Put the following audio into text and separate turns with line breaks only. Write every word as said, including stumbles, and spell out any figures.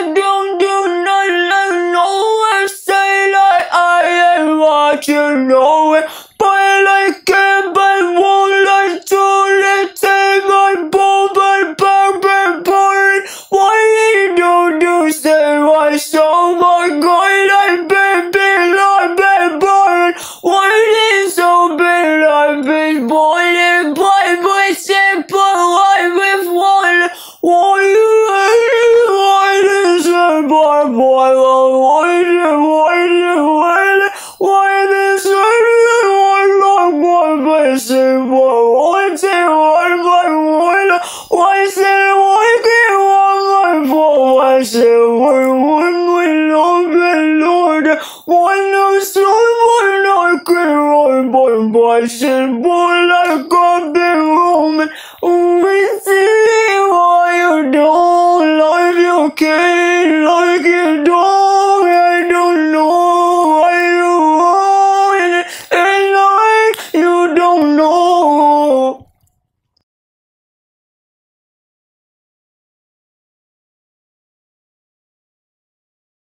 I don't do nothing, no one say like I ain't what you know it, but I can't but won't let to take my ball but burn burn. Why you don't do say why so my God I've been been like been born. Why is so big I've been born and by my simple life with one. Why you why is a boy boy why why why why this why long one person why say why why why why say why can one for why say why one will open Lord why no someone I can run boy boy say boy like God be Roman we see why you don't love your kid.